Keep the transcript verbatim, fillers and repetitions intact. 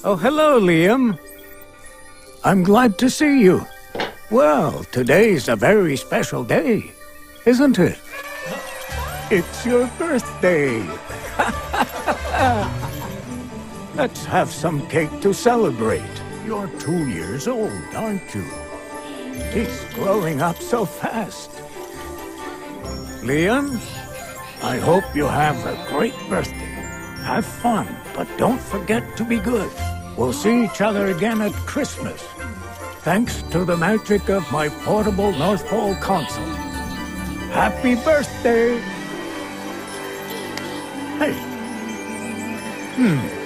Oh, hello, Liam. I'm glad to see you. Well, today's a very special day, isn't it? It's your birthday. Let's have some cake to celebrate. You're two years old, aren't you? He's growing up so fast. Liam, I hope you have a great birthday. Have fun, but don't forget to be good. We'll see each other again at Christmas. Thanks to the magic of my portable North Pole console. Happy birthday! Hey. Hmm.